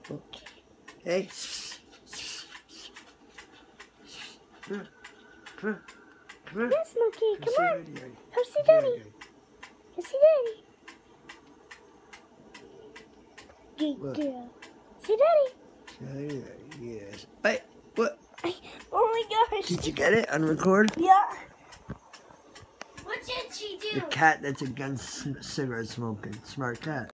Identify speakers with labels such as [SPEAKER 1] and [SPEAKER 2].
[SPEAKER 1] Hey. Come on.
[SPEAKER 2] Yes, Monkey, come on. Come see Daddy. Come see Daddy. Good girl. See Daddy.
[SPEAKER 1] Yes. Wait, what?
[SPEAKER 2] Oh my gosh.
[SPEAKER 1] Did you get it on record?
[SPEAKER 2] Yeah. What did she do?
[SPEAKER 1] The cat that's against cigarette smoking. Smart cat.